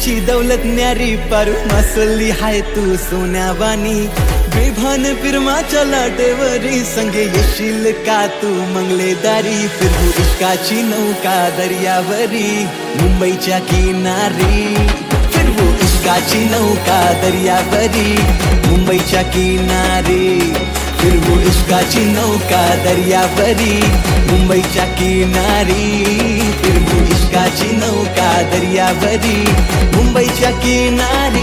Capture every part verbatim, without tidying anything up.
तुझी दौलत न्यारी पर मसली हाय तू सोन्यावानी बेभान फिरमाच्या लाटेवरी संगे येशील का तू मंगलेदारी फिरू इश्काची नौका दर्यावरी मुंबईच्या किनारी फिरवू इश्काची नौका दर्यावरी मुंबईच्या किनारी फिरवू इश्काची नौका दर्यावरी मुंबईच्या किनारी फिरवू इश्काची नौका दर्यावरी मुंबईच्या किनारी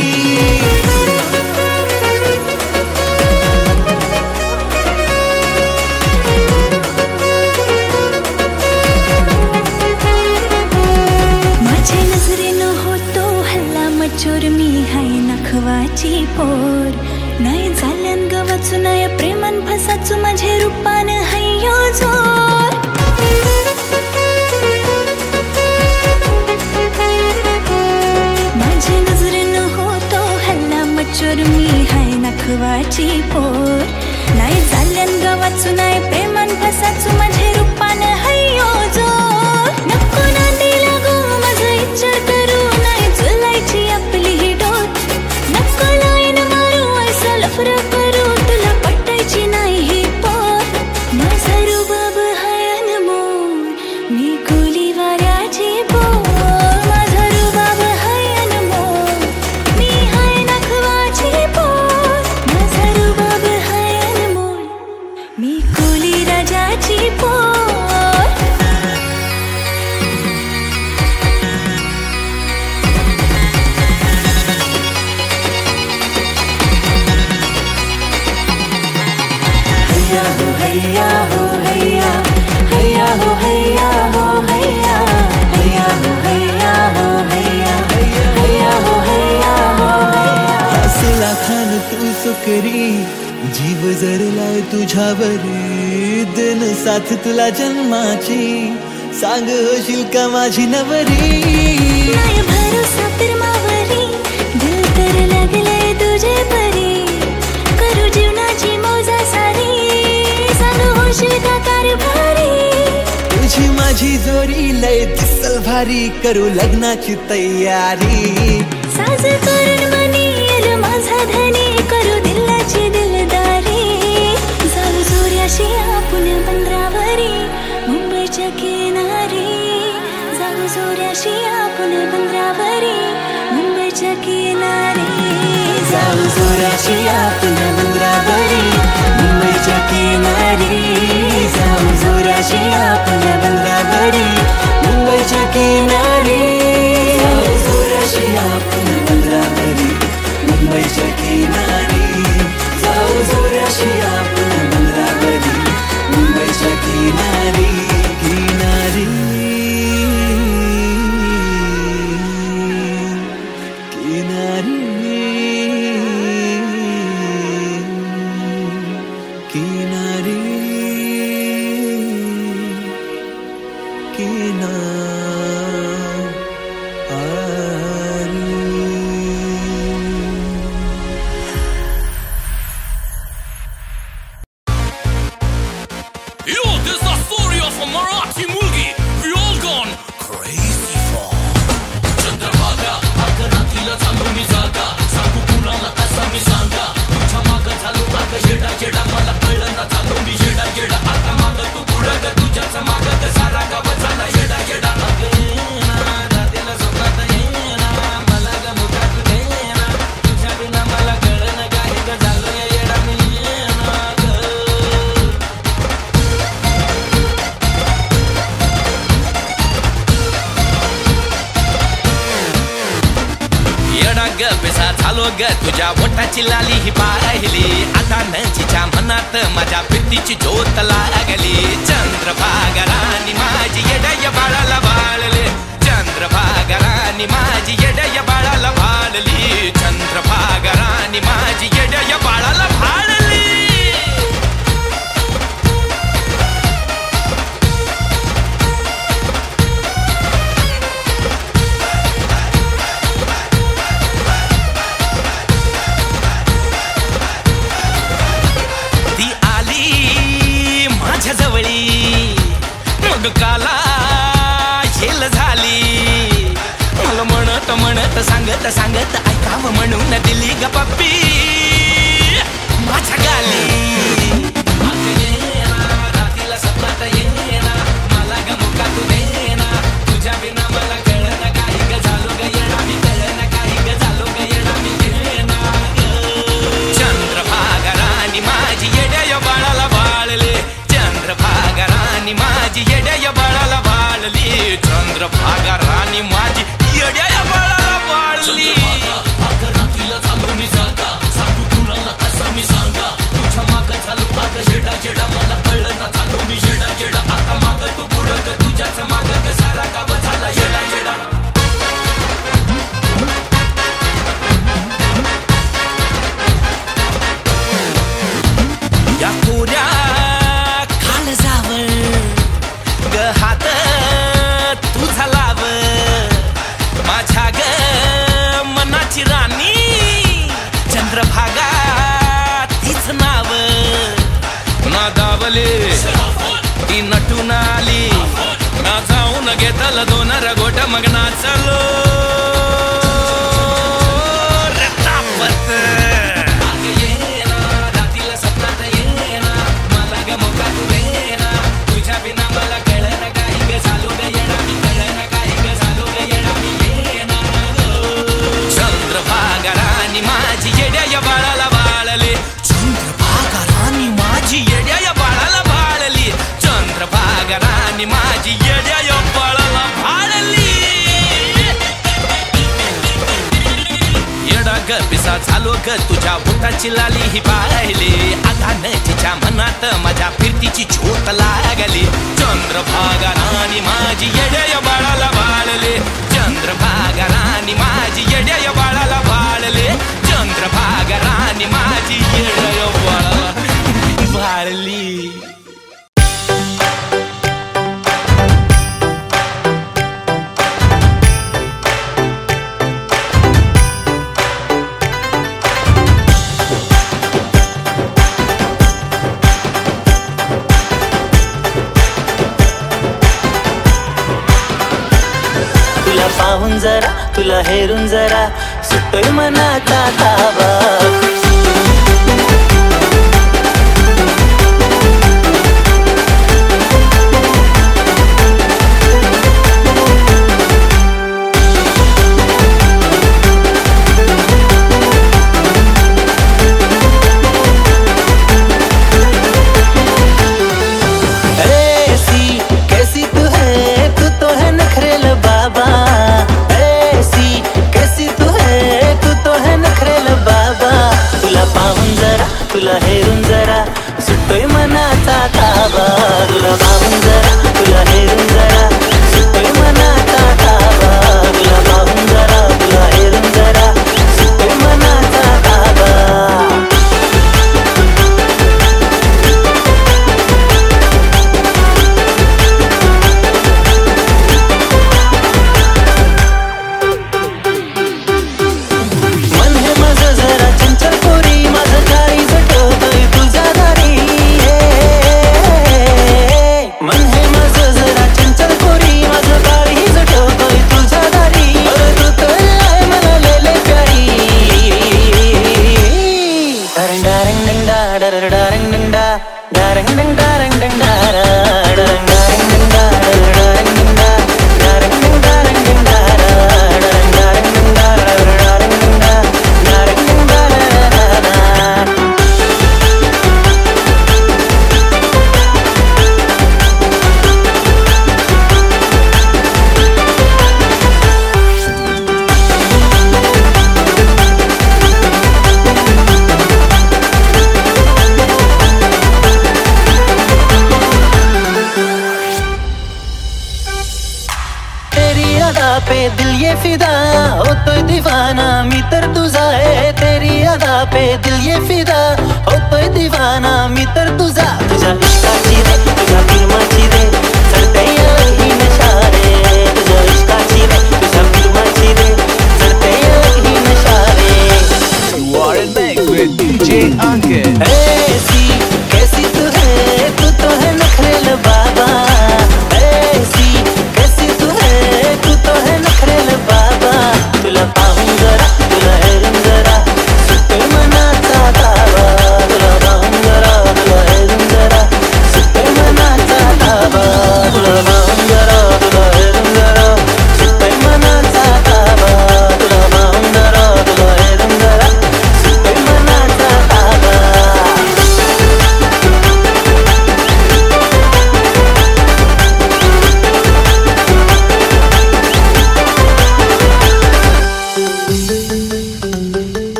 चोर मी हाय नखवाची पोर नाही झाल्यान गवाचू नाही प्रेमान फसाचू माझे रूपान हय्यो जोर माझे नजरेन होतो हल्ला मचोर मी हाय नखवाची पोर नाही झाल्यान गवाचू नाही प्रेमान फसाचू माझे रूपान हय्यो जोर नको नांदी लागू माझा विचार करू नाही जुलायची आपली ही डोर नको लाईन मारू ऐसा लफरा करू तुला पटायची नाही ही पोर माझा रुबाब हाय अनमोल मी कोली वाऱ्याची पोर माझा रुबाब हाय अनमोल मी हाय नखवाची पोर माझा रुबाब हाय अनमोल मी कोली राजाची पोर हैया हो हैया हैया हो हैया हो हैया हैया हो हैया हो हैया हैया हो हैया हो हैया हसला खान तू सुकरी जीव जरलाय तुझ्यावरी दिन साथ तुला जन्माची सांग होशील का माझी नवरी नाही भरोसा फिरमावरी दिल तर लागले तुझे परी करू जीवनाची मौजा सारी तुझी माझी जोरी लय दिसल भारी करू लग्नाची तयारी साज करून मनी येल माझा धनी करू दिलाची दिलदारी जाऊ जोऱ्याशी आपण बंदरावरी मुंबईच्या किनारी जाऊ जोऱ्याशी आपण बंदरावरी मुंबईच्या किनारी जाऊ जोऱ्याशी आपण बंदरावरी मुंबईच्या किनारी जाऊ जोऱ्याशी आपण बंदरावरी मुंबईच्या किनारी जाऊ जोऱ्याशी आपण बंदरावरी मुंबईच्या किनारी जाऊ जोऱ्याशी आपण बंदरावरी मुंबईच्या किनारी किनारी किनारी किनारी Yo, this is the story of a Marathi mulgi we all gone crazy for. Chandrabhaga, Akaratiला चालू मी जागा सांगू कुणाला कसा मी सांगा तुझ्या माग चालू माग जेडा जेडा मला कळलं ना चालू मी जेडा जेडा आता माग तू पुढं ग तुझ्याच माग ग सारा गाव झाला जेडा जेडा दादेला सोबत येना मला ग मुखात देना तुझ्या बिना मला कळलं काही ग झालं येडा मी ग पेसा झालो ग तुझ्या मोठाची लाली ही पाहिली आता नजीच्या मनात माझ्या प्रीतीची ज्योत लागली चंद्रभागा राणी माझी येडया बाळाला बाळले चंद्रभागा राणी माझी येडया बाळाला भाळली चंद्रभागा राणी माझी येडया बाळाला भाळली काला झेल झाली मला म्हणत म्हणत सांगत सांगत सांगत ऐकावं म्हणून दिली ग पप्पी माझ्या गाली रात्रीला सपनात येना मला ग मुका तू देना तुझ्या बिना मला कळना काही ग झालो ग येणा मी कळना काही ग झालो ग येणा मी येणा चंद्रभागा राणी माझी येड्या बाळाला बाळले चंद्रभागा राणी माझी येड्या बाळाला बाळली चंद्रभागा राणी माझी येड्या बाळाला बाळली रात्रीला चालू मी जागा सांगू तुला कसं मी सांगा तुझ्या माग चालू माग जेडा जेडा मला कळलं ना चालू मी जेडा जेडा आता माग तू पुढं तुझ्याच माग सारा गाव झाला जेडा जेडा या कोऱ्या काळजावर ग हात तुझा लाव माझ्या ग मनाची राणी चंद्रभागा तीच नाव ना दावले ती नटून आली ना जाऊन घेतलं दोन रगोट मग नाचलो रे तापत रात्रीला सपनात येना मला ग मोका तू देना तुझ्या बिना मला कळना काही ग झालो ग येणा मी कळना काही ग झालो ग येणा मी येणा चंद्रभागा राणी माझी येड्या बाळाला बाळले चंद्रभागा राणी माझी येड्या बाळाला बाळली चंद्रभागा राणी माझी येड्या बाळाला बाळली येडा ग पिसा झालो ग तुझ्या बोटाची लाली ही पाहिली आता न तिच्या मनात माझ्या फिरतीची झोत लागली चंद्रभागा राणी माझी येड्या बाळाला बाळले चंद्रभागा राणी माझी येड्या बाळाला बाळले चंद्रभागा राणी माझी येड्या बाळाला बाळली पाहून जरा तुला हेरून जरा सुटतोय मनाचा ताबा तुला हेरून जरा सुटतोय मनाचा ताबा तुला पाहून जरा तुला हेरून जरा सुटतोय मनाचा ताबा तुला पाहून जरा तुला हेरून जरा सुटतोय मनाचा ताबा मन हे माझं जरा चंचल पोरी माझं काही जटवतोय तुझा दारी मन हे माझं जरा चंचल पोरी माझं काही जटवतोय तुझा दारी तू तर आहे मला लेले प्यारी डारंग डारंग डंडा डर डारंग डंडा डारंग डंग डारंग डंडा डारंग डारंग डंडा डर डारंग डंडा डारंग डंग डारंग डंडा डारंग डारंग डंडा डर डारंग डंडा डारंग डंग डारंग पे दिल ये फिदा होतोय दीवाना मी तर तुझा आहे तेरी अदा पे दिल ये फिदा होतोय दीवाना मी तर तुझा तुझ्या इश्काची रे तुझ्या प्रेमाची रे चढते ही नशा रे तुझ्या इश्काची रे तुझ्या प्रेमाची रे चढते ही नशा रे You are in back with D J Ankit. ऐसी कैसी तू है तू तो है नखरेल बाबा ऐसी कैसी तू है तू तो है नखरेल बाबा तुला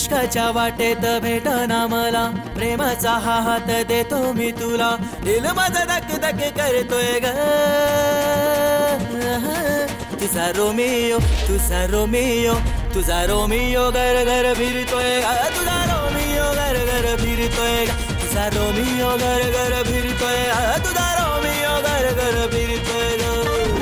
इश्काच्या वाटेत भेटना मला, प्रेमाचा हा हात देतो मी तुला. दिल माझा धक धक करतोय ग, तुझा रोमियो तुझा रोमियो तुझा रोमियो घर घर फिरतोय ग, तुझा रोमियो घर घर फिरतोय ग, तुझा रोमियो घर घर फिरतोय ग, तुझा रोमियो घर घर फिरतोय ग.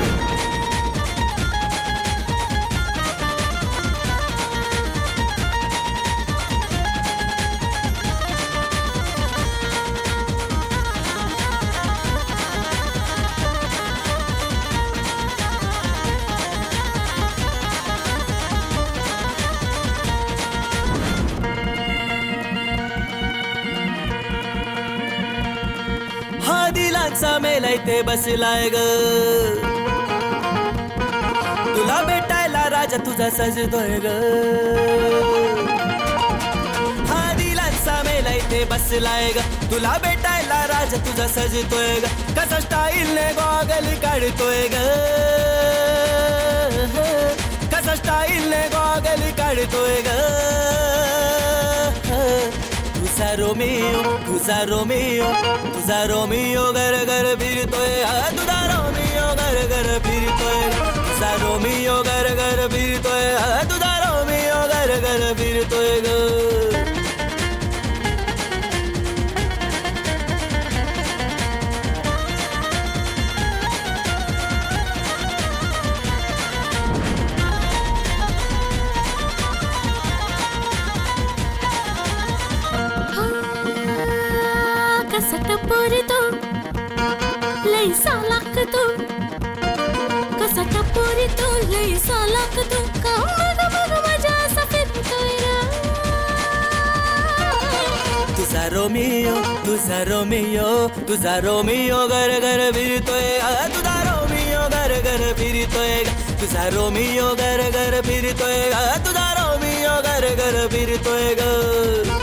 दिलांचा मेलाय ते बसलाय ग, तुला भेटायला राजा तुझा सजतोय ग. हा दिलांचा मेलाय ते बसलाय ग, तुला भेटायला राजा तुझा सजतोय ग. कसा स्टाईलने गॉगल काढतोय ग, कसा स्टाईलने गॉगल काढतोय ग. तुझा रोमियो तुझा रोमियो तुझा रोमियो घर घर फिरतोय, तुझा रोमियो घर घर फिरतोय, तुझा रोमियो घर घर फिरतोय, तुझा रोमियो घर घर फिरतोय ग. टपोरतो लैसा लागतो, कसा टपोरतो लैसा लागतो, का मग मग मजा असा फिरतोय ग. तुझा रोमियो तुझा रोमियो तुझा रोमियो घर घर फिरतोय, तुझा रोमियो घर घर फिरतोय, तुझा रोमियो घर घर फिरतोय, तुझा रोमियो घर घर फिरतोय ग.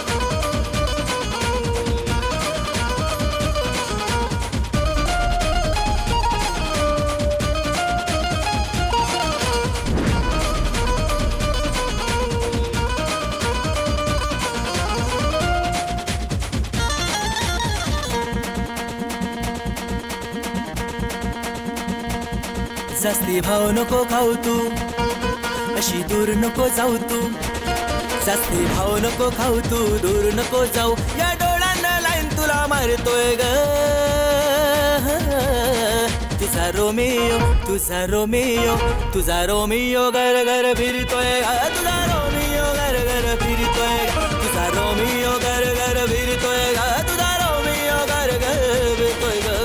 जास्ती भाव नको खाऊ तू, अशी दूर नको जाऊ तू. जास्ती भाव नको खाऊ तू, दूर नको जाऊ. या डोळ्यांना लाईन तुला मारतोय ग, तुझा रोमियो तुझा रोमियो तुझा रोमियो घर घर फिरतोय, तुझा रोमियो घर घर फिरतोय, तुझा रोमियो घर घर फिरतोय, तुझा रोमियो घर घर फिरतोय ग.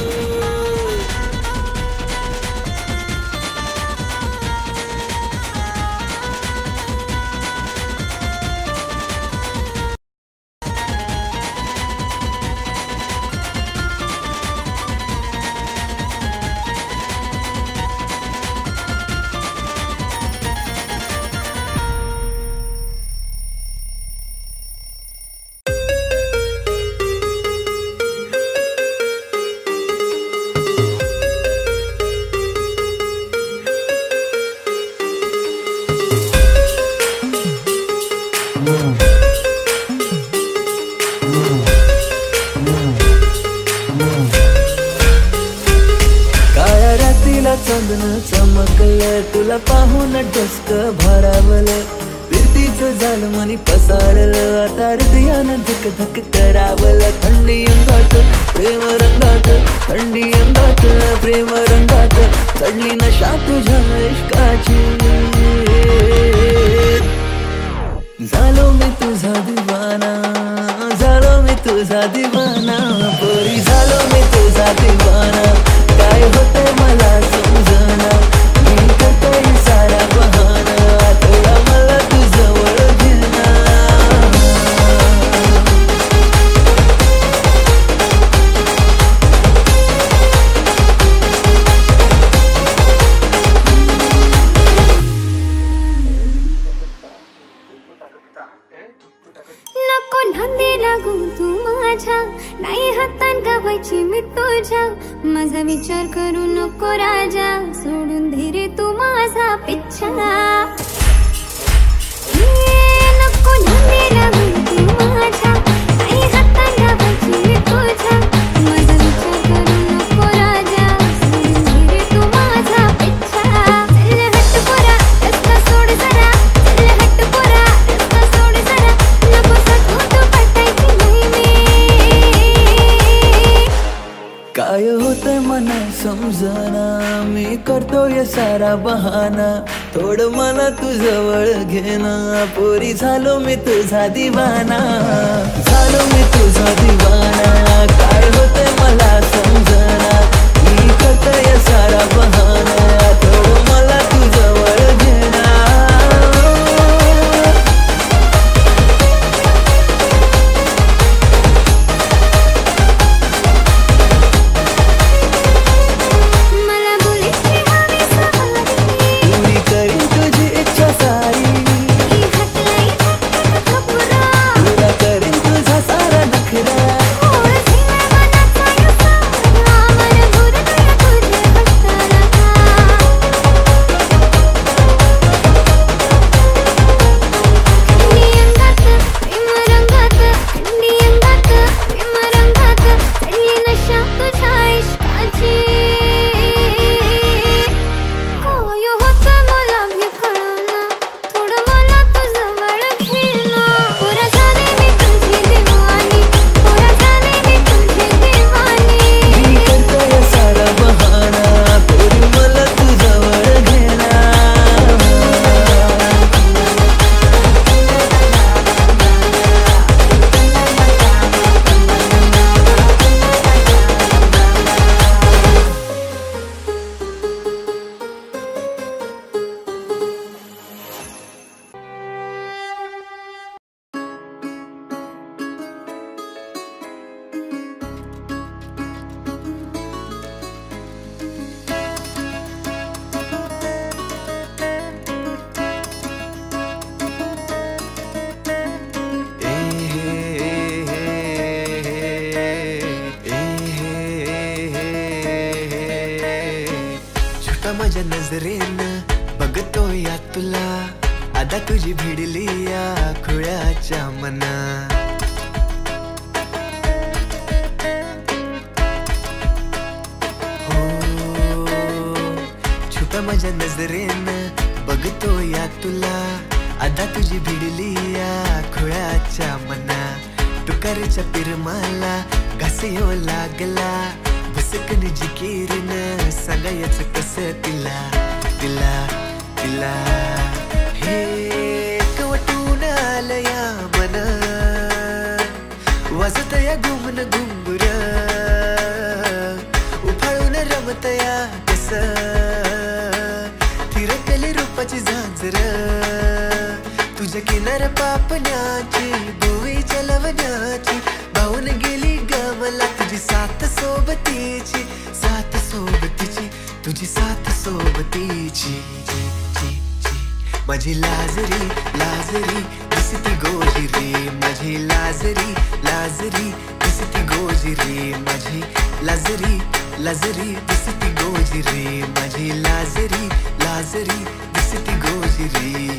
चांदणं चमकलं, तुला पाहून डोसक भरावलं. फिरतीचं झालं मनी पसारलं, आता हृदयानं धक धक करावलं. थंडी अंगात प्रेम रंगात, थंडी अंगात प्रेम रंगात, चढली नशा तुझ्या इश्काची. झालो मी तुझा दिवाना, झालो मी तुझा दिवाना, पोरी झालो मी तुझा दिवाना. काय होतंय मला समजना, मी करतोय सारा बहाना, आठवडा मला तुझ्यावर घेना. नको नांदी लागू तू माझ्या, नाही हातान गावायची मी तुझ्या. माझा विचार करू नको राजा, सोडून दे रे तू माझा पिच्छा. नको तुझ्या माझा विचार करू नको राजा सोडून रे तू माझा पिच्छा चल हट पोरा रस्ता सोड जरा चल हट पोरा रस्ता सोड जरा नको सतू तू पटायची नाही मी काय होतंय मला समजना मी करतोय सारा बहाना थोडं मला तू जवळ घेना पोरी झालो मी तुझा दिवाना झालो मी तुझा दिवाना काय होतंय मला समजना मी करतोय सारा बहाना थोडं मला तू जवळ घेना मला बोलीची हवी सहारी पुरी करीन तुझी इच्छा सारी ही घातलंय झटक्यात खपुरा पुरा करीन तुझा सारा नखरा ओळ झिंगळ मनाचा या सारा मन भुरतंय तुझे बघताना खंडी अंगात प्रेम रंगात खंडी अंगात प्रेम रंगात चढली नशा तुझ्या इश्काची काय होतं मला भी कळना थोडं मला तू जवळ घेना पोरा झाले मी तुझी दिवानी पोरा झाले मी तुझी दिवानी मी करतोय सारा बहाना पोरी मला तू जवळ घेना छोटा माझ्या नजरेनं बघतो या तुला आता तुझी भिडली या खुळ्याच्या मना हो छोटा माझ्या नजरेनं बघतो या तुला आता तुझी भिडली या खुळ्याच्या मना तुकारीच्या पिरमाला घास येऊ लागला भसकन जिकीरन सांगायचं कसं तिला तिला तिला हे कवटून आलं या मन वाजत या घुमन घुंगुर उफाळून रमत या कस थिरकली रूपाची झांजर तुझ्या किनार पापण्याची भुईच्या लवण्याची भाऊन गेली गमला तुझी साथ सोबतीची साथ सोबतीची तुझी साथ सोबतीची माझी लाजरी लाजरी दिसती गोजिरी माझी लाजरी लाजरी दिसती गोजिरी माझी लाजरी लाजरी दिसती गोजिरी माझी लाजरी लाजरी दिसती गोजिरी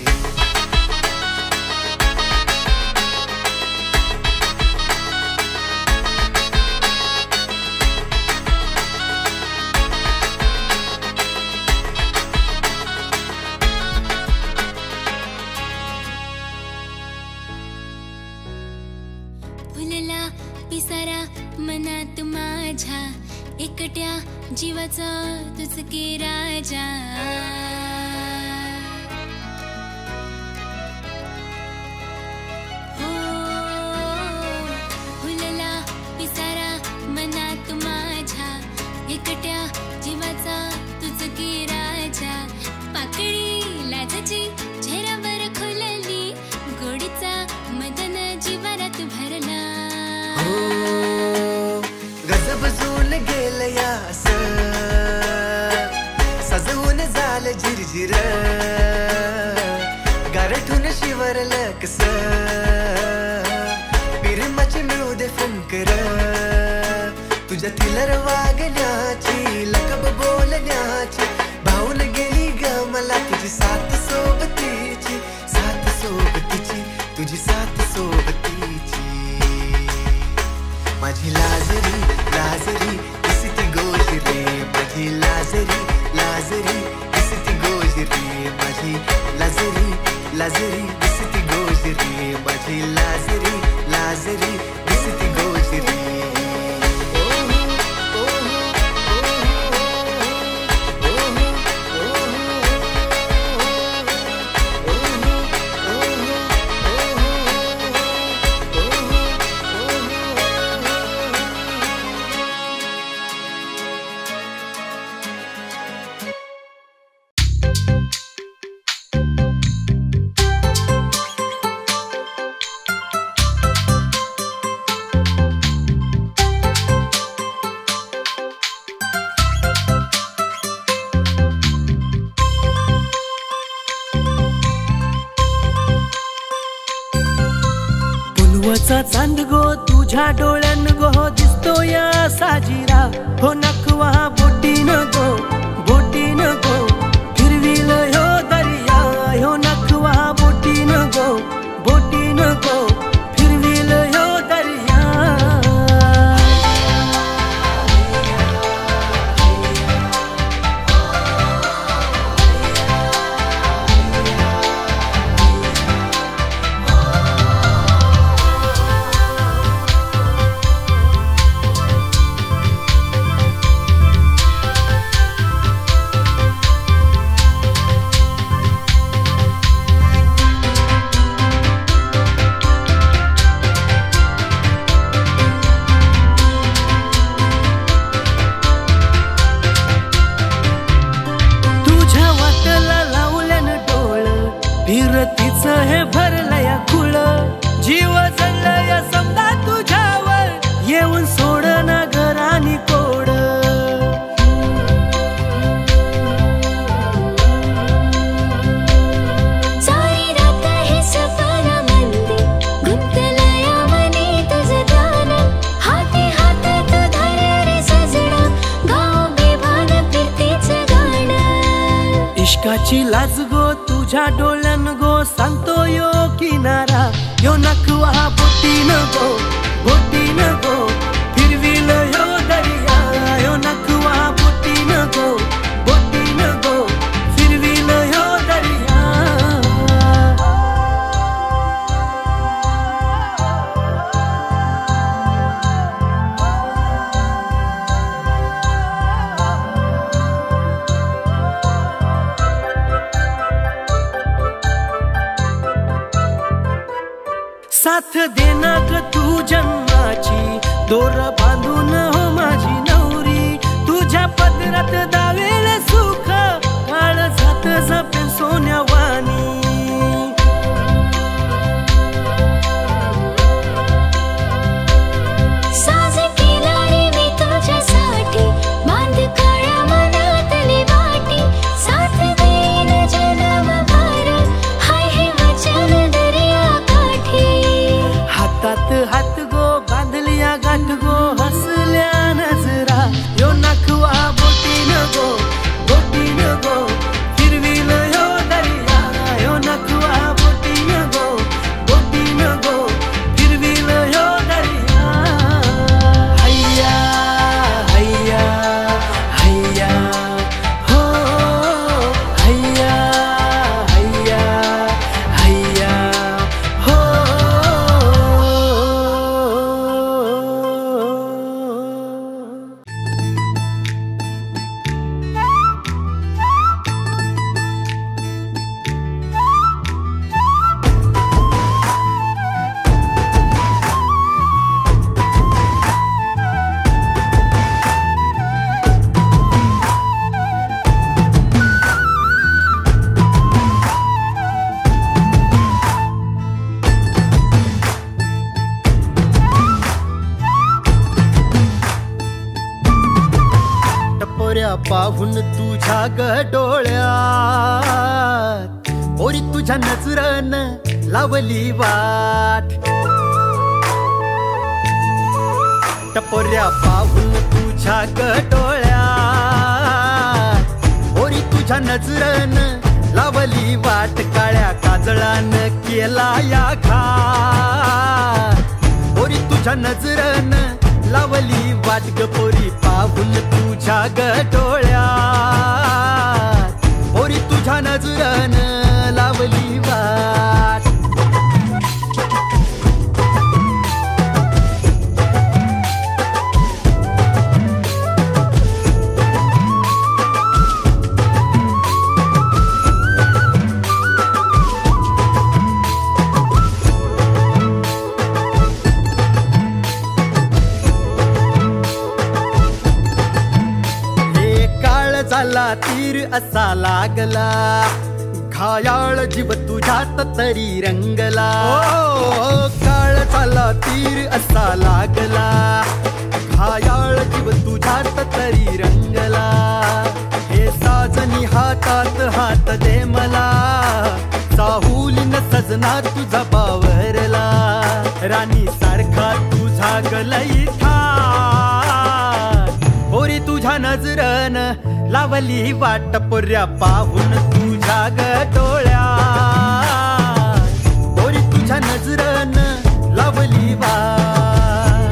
फुलला पिसारा मनात माझ्या एकट्या जीवाचा तुझ की राजा हो फुलला पिसारा मनात माझ्या एकट्या जीवाचा तुझ की राजा पाकळी लाजाची चेहऱ्यावर खुलली गोडीचा मदन जीवारात भरला गजब झूल गेल या सजवून झालं झिरझिर गारठून शिवरलं कस पिरमाची मिळू दे फुंकर तुझ्या थिलर वागण्याची लकब बोलण्याची भाऊन गेली ग मला तुझी साथ सोबतीची साथ सोबतीची तुझी साथ सोबतीची लाजरी दिसती गोजरी माझी लाजरी लाजरी दिसती गोजरी माझी लाजरी लाजरी दिसती गोजरी पुलवाचा चांद गो तुझ्या डोळ्यान गो दिसतो या साजिरा हो नखवा बोटीन गो बोटीन गो फिरविल ह्यो दर्या ह्यो नखवा बोटीन गो बोटीन गो फिरविल ह्यो दर्या फिरतीच हे भरलया खुळ जीव जळलया समजा तुझ्यावर येऊन सोड ना घरानी कोड सारी रात हे सपनामध्ये गुंतलया मनी तुझं ध्यान हाती हात तू धर रे सजना गाव बेभान फिरतीच गाणं इश्काची लाज गो तुझ्या डोळ्यान गो सांगतो यो किनारा यो नखवा बोटीन गो बोटीन गो फिरविल यो दर्या यो नखवा बोटीन गो बोटीन गो फिरविल यो दर्या साथ देना ग तू जन्माची दोर बांधून हो माझी नवरी तुझ्या पदरात दावेल सुख काळ जात जपे सोन्यावानी साज केला रे मी तुझ्यासाठी बांध काळ्या मनातली वाटी साथ देईन जन्मभर हाय हे वचन दर्या हातात हात गो बांधलिया गाठ गो हसल्या नजरा यो नखवा बोटीन गो बोटीन गो फिरविल यो दर्या यो नखवा बोटीन गो बोटीन गो फिरविल यो दर्या हैया हैया हैया हो हैया हैया हैया हो टपोऱ्या पाहून तुझ्या ग डोळ्यात ओरी तुझ्या नजरन लावली वाट टपोऱ्या पाहून तुझ्या ग डोळ्यात ओरी तुझ्या नजरन लावली वाट काळ्या काजळान केला या घाट ओरी तुझ्या नजरन लावली वाट ग पोरी पाहून तुझ्या ग डोळ्यात नजरन लावली वाट. झाला तीर असा लागला, घायाळ जीव तुझ्यात तरी रंगला. ओ काळ झाला तीर असा लागला, घायाळ जीव तुझ्यात तरी रंगला. हे साजनी हातात हात दे मला, साहुलीन सजना तुझा बावरला. राणी सारखा तुझा गलई थाट, होरी तुझ्या नजरन लावली वाट पोर्या पाहून तुझ्या ग डोळ्या. पोरी तुझ्या नजरन लावली वाट.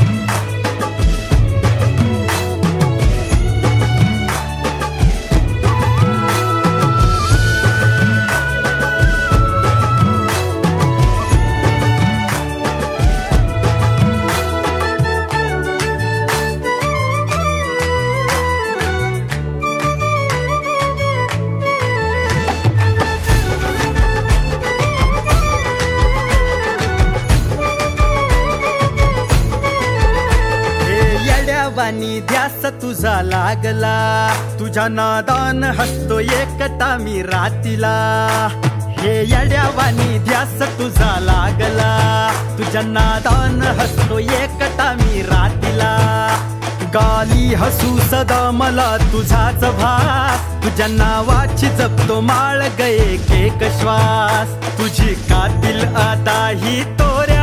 वानी ध्यास तुझा लागला, तुझ्या नादान हसतो एकटा मी रातीला. हे येड्यावानी ध्यास तुझा लागला, तुझ्या नादान हसतो एकटा मी रातीला. गाली हसू सदा मला तुझाच भास, तुझ्या नावाची जपतो माळ गये एक श्वास. तुझी कातील आता ही तोऱ्या,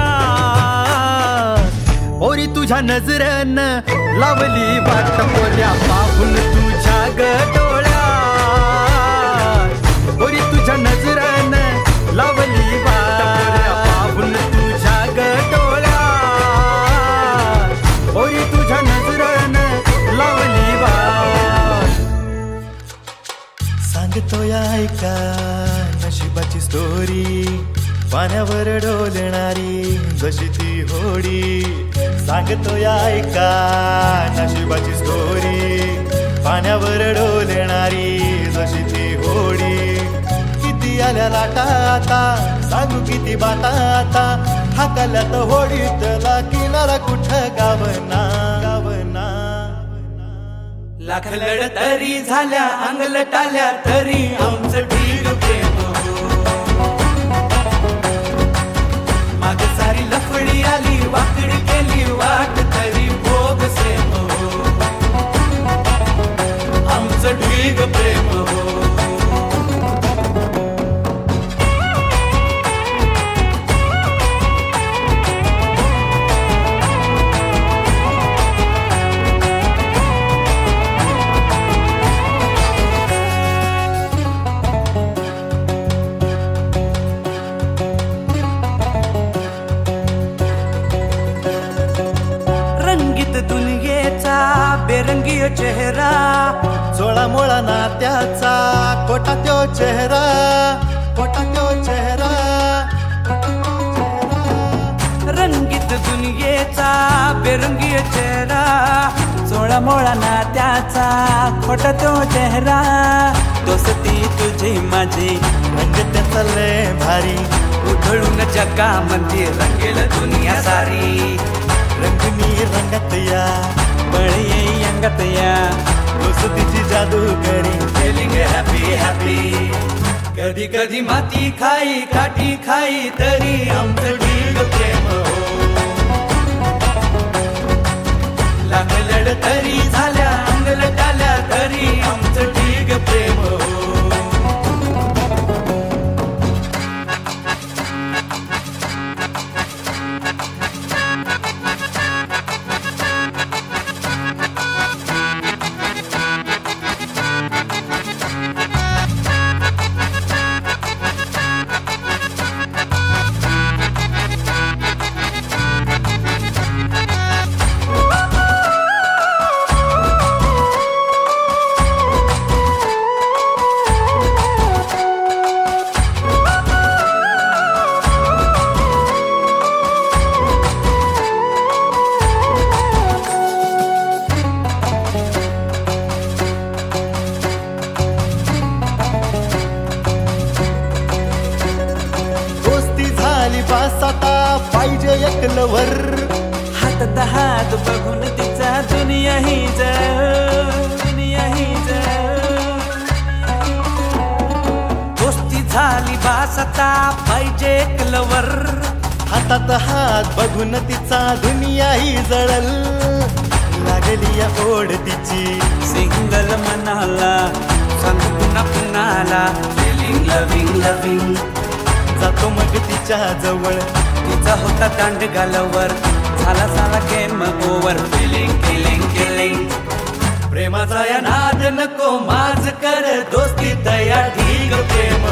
ओरी तुझ्या नजरन लावली वाट पोऱ्या पाहून तुझ्या ग डोळ्या. ओरी तुझ्या नजरन लावली वाट पोऱ्या पाहून तुझ्या ग डोळ्या. ओरी तुझ्या नजरन लावली वाट. सांगतोय ऐका नशिबाची स्टोरी, पाण्यावर डोलणारी जशी ती होडी. सांगतोय ऐका नशिबाची स्टोरी, पाण्यावर डोलणारी जशी ती होडी. किती आल्या लाटा आता, सांगू किती बाटा आता, हाकाल्यात होडीतला किनारा कुठं गावना गावना. लाख लढ तरी झाल्या अंगलटाल्या तरी आमचं ठीक प्रेम. माग सारी लफडी आली वाकडी केली वाट तरी भोग सेम हो. आमचं ढीग प्रेम हो. बेरंगी चेहरा, सोळा मोळा नात्याचा कोटा त्यो चेहरा, कोटा त्यो चेहरा. रंगीत दुनियेचा बेरंगी चेहरा, सोळा मोळा नात्याचा खोटा तो चेहरा. दोस्ती तुझी माझी रंग त्याचा लय भारी, उधळून जगामध्ये रंगेल दुनिया सारी. रंगनी रंगत या बळी अंगत या, दोस्तीची जादू करी फिलिंग हॅपी हॅपी. कधी कधी माती खाई काठी खाई तरी आमचं ढीग प्रेम हो. लाख लढ तरी झाल्या अंगलटाल्या तरी आमचं ढीग प्रेम हो. बास आता पाहिजे एक लवर. हातात हात बघून तिचा दुनिया ही जळ, दुनिया ही जळ. दोस्ती झाली बास आता पाहिजे एक लवर. हातात हात बघून तिचा दुनिया ही जळल. लागली या ओढ तिची सिंगल मनाला सांग पुन्हा पुन्हाला. फिलिंग लविंग लविंग जातो मग तिच्या जवळ. तिचा होता दांड गालावर झाला झाला game over. Feeling killing killing प्रेमाचा या नाद नको माझ कर. दोस्ती तया ठीक प्रेम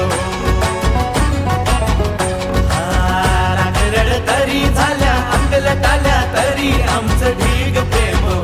रड तरी झाल्या अंगल टाल्या तरी आमचं ढीग प्रेम हो.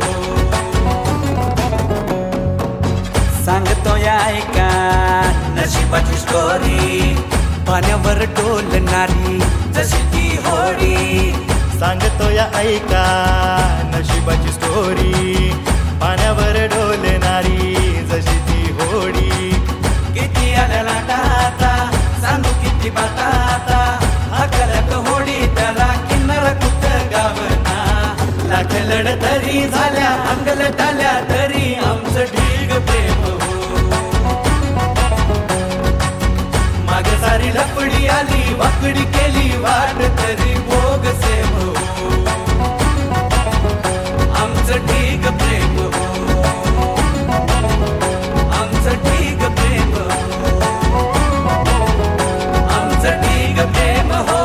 सांगतो या ऐका नशिबाची स्टोरी. पाण्यावर डोलणारी जशी ती होडी. सांगतो या ऐका नशिबाची स्टोरी. पाण्यावर डोलणारी जशी ती होडी. किती आल्या लाटाता सांगू किती बाताता. हाकलक होडी त्याला किन्नर कुठ गावना. लाख लढ तरी झाल्या अंगल टाल्या तरी आमचं ढीग प्रेम हो. माग सारी लपडी आली वाकडी केली वाट तरी भोग सेम हो. आमचं ढीग प्रेम हो. आमचं ढीग प्रेम हो. आमचं ढीग प्रेम हो.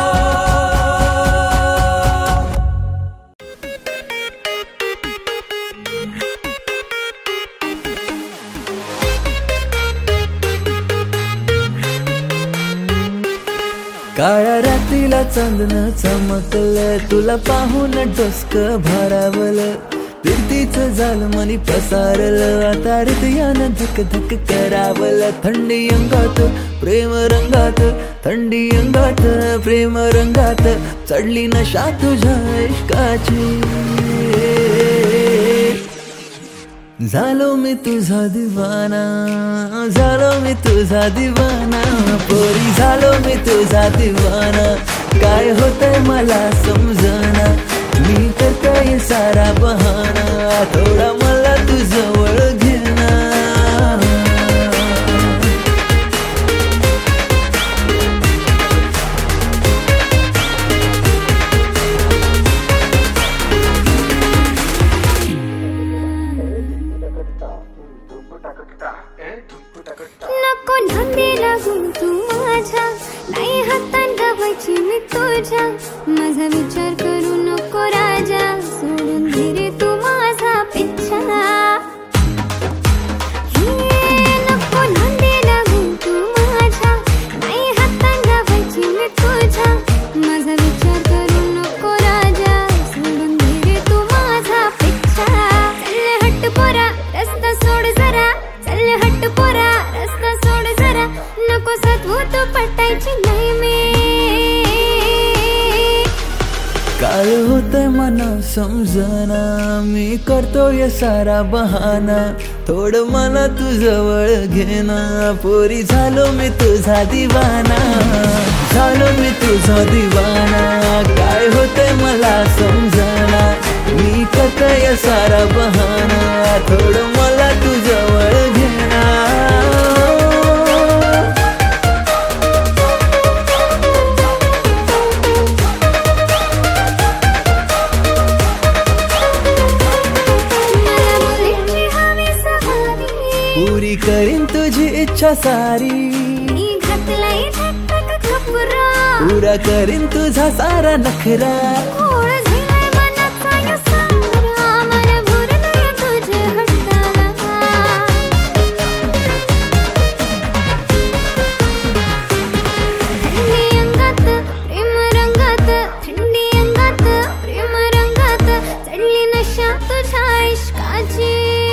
काळ्या रात्रीला चांदणं चमकलं. तुला पाहून डोसक भारावलं. प्रीतीचं जाल मनी पसारलं. आता हृदयानं धक धक करावलं. थंडी अंगात प्रेम रंगात. थंडी अंगात प्रेम रंगात. चढली नशा तुझ्या इश्काची. झालो मी तुझा दिवाना. झालो मी तुझा दिवाना. पोरी झालो मी तुझा दिवाना. काय होतंय मला समजना. मी करतोय सारा बहाना. थोडा मला तुझ्याजवळ घेना. नको नांदी लागून तू माझ्या. नाही हातान गावायची मी तुझ्या. माझा विचार करू नको राजा. सोडून दे रे तू माझा पिच्छा. नको नांदी लागून तू माझ्या. नाही हातान गावायची मी तुझ्या. माझा विचार करू नको राजा. सोडून दे रे तू माझा पिच्छा. चल हट पोरा रस्ता सोड जरा. चल हट पोरा रस्ता सोड जरा. नको सतवू तू पटायची नाही मी. काय होतंय मला समजना. मी करतोय सारा बहाना. थोडं मला तुझ्याजवळ घेना. पोरी झालो मी तुझा दिवाना. झालो मी तुझा दिवाना. काय होतंय मला समजना. मी करतोय सारा बहाना. थोडं मला तुझ्याजवळ घेना. पुरी करीन तुझी इच्छा सारी. मी घातलाय धक्का कपुरा. पुरा करीन तुझा सारा नखरा. घोळ झालाय मनाचा या सारा. मन भरलंय तुझे हट्टाला. थंडी अंगात प्रेम रंगात. थंडी अंगात प्रेम रंगात. चढली नशा तुझ्या इश्काची.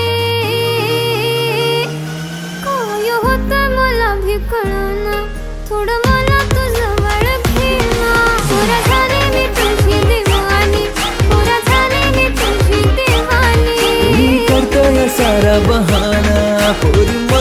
काय होतं मला भी कळना. थोडं मला तुझ्याजवळ घेना. पुरा झाले मी तुझी दिवानी. पुरा झाले मी तुझी दिवानी. मी करतोय सारा बहाना. पोरी